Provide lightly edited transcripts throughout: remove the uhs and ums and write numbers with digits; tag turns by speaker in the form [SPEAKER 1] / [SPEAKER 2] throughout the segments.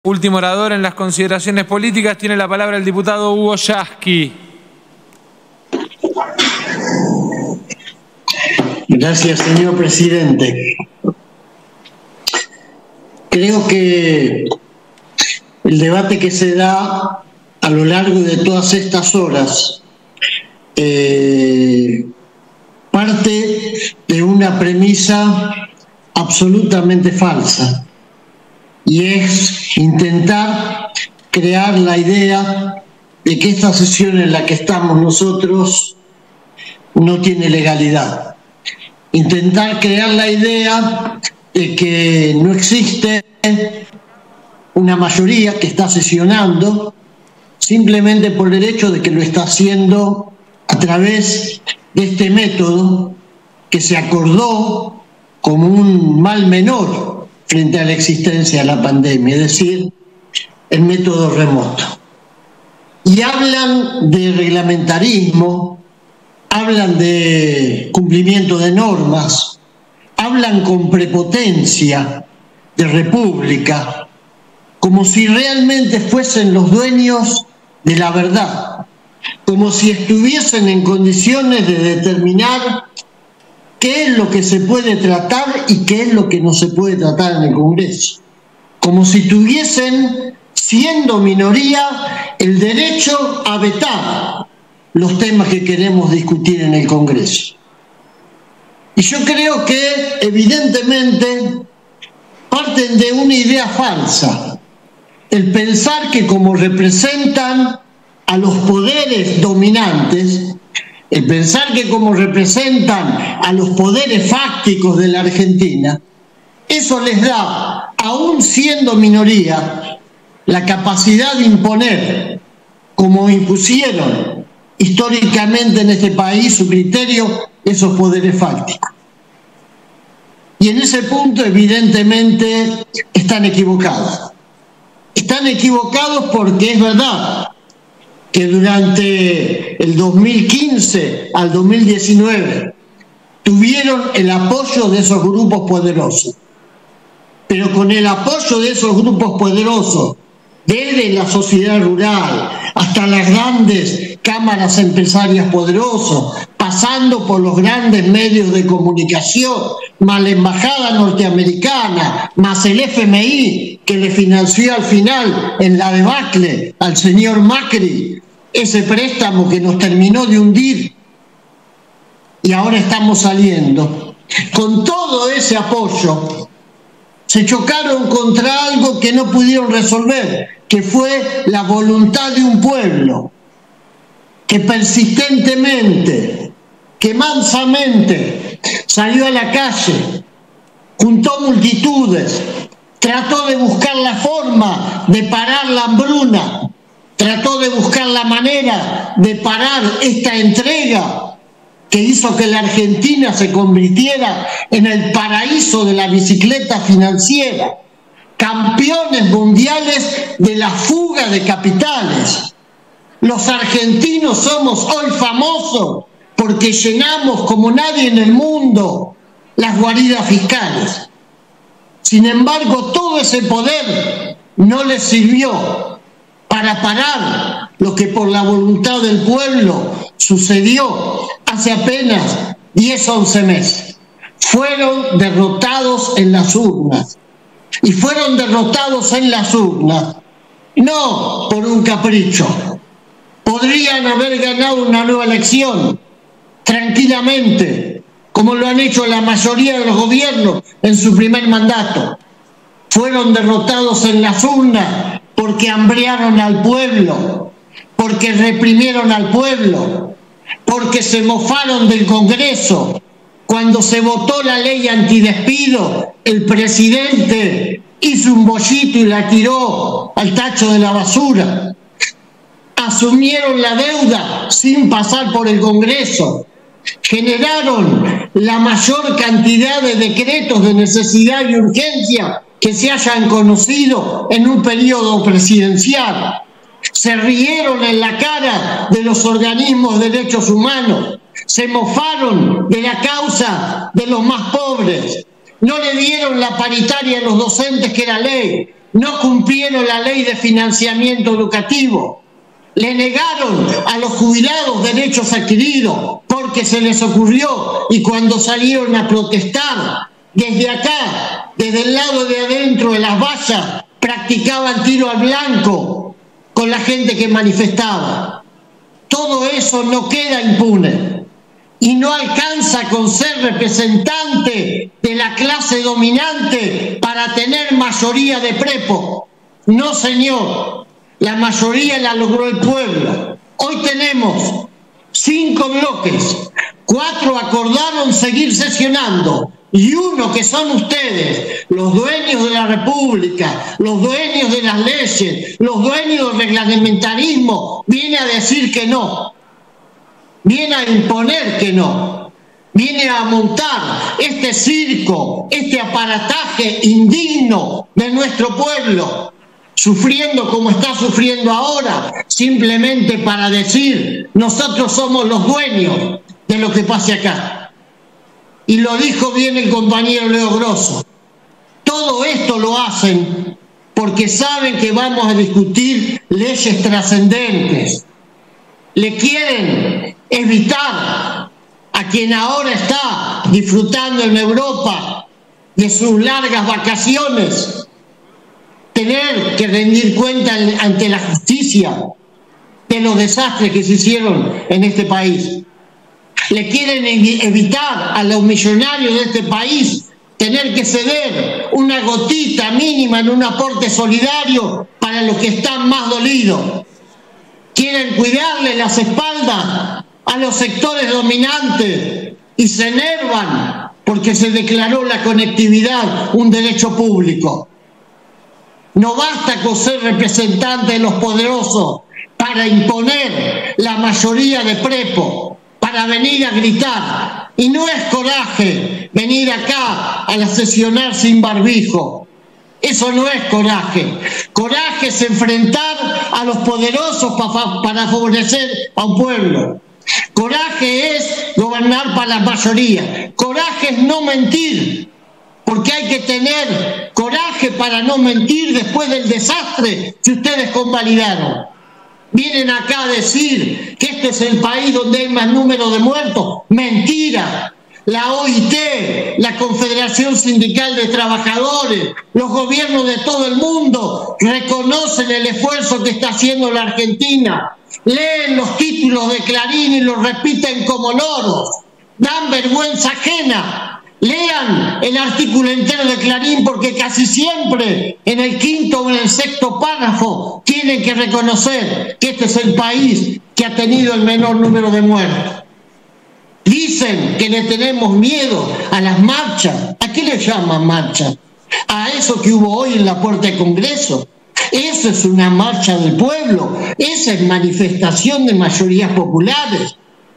[SPEAKER 1] Último orador en las consideraciones políticas, tiene la palabra el diputado Hugo Yasky.
[SPEAKER 2] Gracias, señor presidente. Creo que el debate que se da a lo largo de todas estas horas parte de una premisa absolutamente falsa, y es intentar crear la idea de que esta sesión en la que estamos nosotros no tiene legalidad. Intentar crear la idea de que no existe una mayoría que está sesionando simplemente por el hecho de que lo está haciendo a través de este método que se acordó como un mal menor frente a la existencia de la pandemia, es decir, el método remoto. Y hablan de reglamentarismo, hablan de cumplimiento de normas, hablan con prepotencia de república, como si realmente fuesen los dueños de la verdad, como si estuviesen en condiciones de determinar qué es lo que se puede tratar y qué es lo que no se puede tratar en el Congreso, como si tuviesen, siendo minoría, el derecho a vetar los temas que queremos discutir en el Congreso. Y yo creo que evidentemente parten de una idea falsa, el pensar que como representan a los poderes dominantes, el pensar que como representan a los poderes fácticos de la Argentina, eso les da, aún siendo minoría, la capacidad de imponer, como impusieron históricamente en este país su criterio, esos poderes fácticos. Y en ese punto evidentemente están equivocados. Están equivocados porque es verdad que durante el 2015 al 2019 tuvieron el apoyo de esos grupos poderosos. Pero con el apoyo de esos grupos poderosos, desde la sociedad rural hasta las grandes cámaras empresarias poderosas, pasando por los grandes medios de comunicación, más la embajada norteamericana, más el FMI que le financió al final en la debacle al señor Macri, ese préstamo que nos terminó de hundir y ahora estamos saliendo. Con todo ese apoyo se chocaron contra algo que no pudieron resolver, que fue la voluntad de un pueblo que persistentemente, que mansamente salió a la calle, juntó multitudes, trató de buscar la forma de parar la hambruna, trató de buscar la manera de parar esta entrega que hizo que la Argentina se convirtiera en el paraíso de la bicicleta financiera, campeones mundiales de la fuga de capitales. Los argentinos somos hoy famosos porque llenamos como nadie en el mundo las guaridas fiscales. Sin embargo, todo ese poder no les sirvió para parar lo que por la voluntad del pueblo sucedió hace apenas 10 o 11 meses. Fueron derrotados en las urnas. Y fueron derrotados en las urnas no por un capricho. Podrían haber ganado una nueva elección tranquilamente, como lo han hecho la mayoría de los gobiernos en su primer mandato. Fueron derrotados en las urnas porque hambrearon al pueblo, porque reprimieron al pueblo, porque se mofaron del Congreso. Cuando se votó la ley antidespido, el presidente hizo un bollito y la tiró al tacho de la basura. Asumieron la deuda sin pasar por el Congreso. Generaron la mayor cantidad de decretos de necesidad y urgencia que se hayan conocido en un periodo presidencial. Se rieron en la cara de los organismos de derechos humanos. Se mofaron de la causa de los más pobres. No le dieron la paritaria a los docentes, que era ley. no cumplieron la ley de financiamiento educativo, le negaron a los jubilados derechos adquiridos porque se les ocurrió, y cuando salieron a protestar desde acá, desde el lado de adentro de las vallas, practicaban tiro al blanco con la gente que manifestaba. Todo eso no queda impune y no alcanza con ser representante de la clase dominante para tener mayoría de prepo. No, señor, la mayoría la logró el pueblo. Hoy tenemos 5 bloques, 4 acordaron seguir sesionando y 1 que son ustedes, los dueños de la República, los dueños de las leyes, los dueños del reglamentarismo, viene a decir que no, viene a imponer que no, viene a montar este circo, este aparataje indigno de nuestro pueblo, sufriendo como está sufriendo ahora, simplemente para decir nosotros somos los dueños de lo que pase acá. Y lo dijo bien el compañero Leo Grosso. Todo esto lo hacen porque saben que vamos a discutir leyes trascendentes. Le quieren evitar a quien ahora está disfrutando en Europa de sus largas vacaciones tener que rendir cuenta ante la justicia de los desastres que se hicieron en este país. Le quieren evitar a los millonarios de este país tener que ceder una gotita mínima en un aporte solidario para los que están más dolidos. Quieren cuidarle las espaldas a los sectores dominantes y se enervan porque se declaró la conectividad un derecho público. No basta con ser representante de los poderosos para imponer la mayoría de prepo, para venir a gritar. Y no es coraje venir acá a sesionar sin barbijo. Eso no es coraje. Coraje es enfrentar a los poderosos para favorecer a un pueblo. Coraje es gobernar para la mayoría. Coraje es no mentir, porque hay que tener coraje para no mentir después del desastre que ustedes convalidaron. Vienen acá a decir que este es el país donde hay más número de muertos. Mentira. La OIT, la Confederación Sindical de Trabajadores, los gobiernos de todo el mundo reconocen el esfuerzo que está haciendo la Argentina. Leen los títulos de Clarín y los repiten como loros. Dan vergüenza ajena. Lean el artículo entero de Clarín porque casi siempre en el 5º o en el 6º párrafo tienen que reconocer que este es el país que ha tenido el menor número de muertos. Dicen que le tenemos miedo a las marchas. ¿A qué le llaman marcha? A eso que hubo hoy en la puerta del Congreso. Eso es una marcha del pueblo. Esa es manifestación de mayorías populares.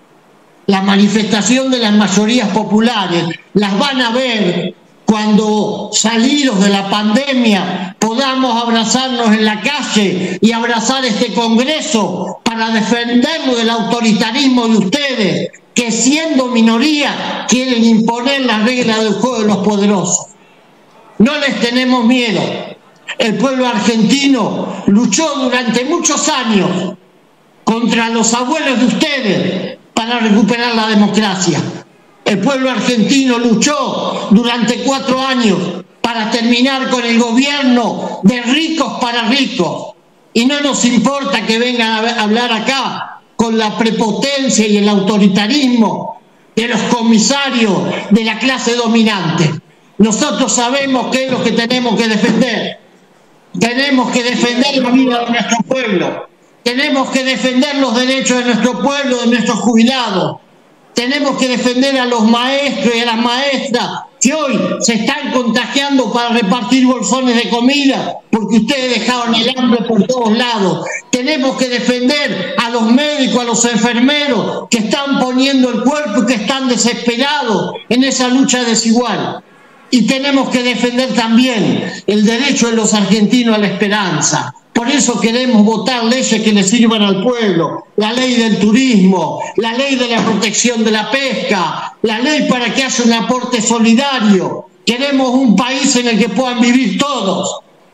[SPEAKER 2] La manifestación de las mayorías populares las van a ver cuando, salidos de la pandemia, podamos abrazarnos en la calle y abrazar este Congreso para defenderlo del autoritarismo de ustedes, que siendo minoría quieren imponer las reglas del juego de los poderosos. No les tenemos miedo. El pueblo argentino luchó durante muchos años contra los abuelos de ustedes para recuperar la democracia. El pueblo argentino luchó durante 4 años para terminar con el gobierno de ricos para ricos. Y no nos importa que vengan a hablar acá con la prepotencia y el autoritarismo de los comisarios de la clase dominante. Nosotros sabemos qué es lo que tenemos que defender. Tenemos que defender la vida de nuestro pueblo. Tenemos que defender los derechos de nuestro pueblo, de nuestros jubilados. Tenemos que defender a los maestros y a las maestras que hoy se están contagiando para repartir bolsones de comida porque ustedes dejaron el hambre por todos lados. Tenemos que defender a los médicos, a los enfermeros que están poniendo el cuerpo y que están desesperados en esa lucha desigual. Y tenemos que defender también el derecho de los argentinos a la esperanza. Por eso queremos votar leyes que le sirvan al pueblo, la ley del turismo, la ley de la protección de la pesca, la ley para que haya un aporte solidario. Queremos un país en el que puedan vivir todos,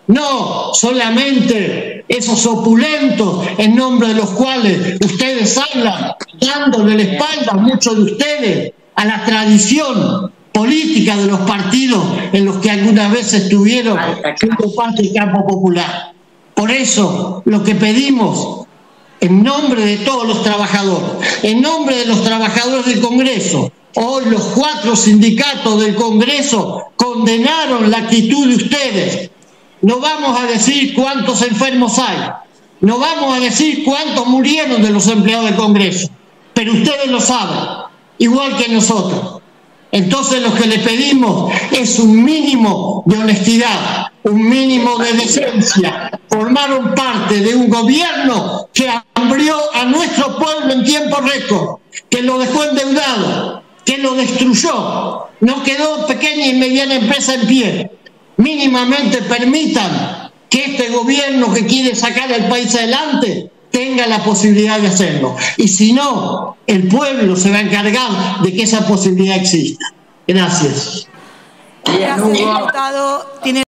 [SPEAKER 2] no solamente esos opulentos en nombre de los cuales ustedes hablan, dándole la espalda, muchos de ustedes, a la tradición política de los partidos en los que alguna vez estuvieron siendo parte del campo popular. Por eso, lo que pedimos, en nombre de todos los trabajadores, en nombre de los trabajadores del Congreso, hoy los 4 sindicatos del Congreso condenaron la actitud de ustedes. No vamos a decir cuántos enfermos hay, no vamos a decir cuántos murieron de los empleados del Congreso, pero ustedes lo saben, igual que nosotros. Entonces lo que le pedimos es un mínimo de honestidad, un mínimo de decencia. Formaron parte de un gobierno que hambrió a nuestro pueblo en tiempo récord, que lo dejó endeudado, que lo destruyó. No quedó pequeña y mediana empresa en pie. Mínimamente permitan que este gobierno que quiere sacar al país adelante tenga la posibilidad de hacerlo. Y si no, el pueblo se va a encargar de que esa posibilidad exista. Gracias.
[SPEAKER 3] Gracias, diputado.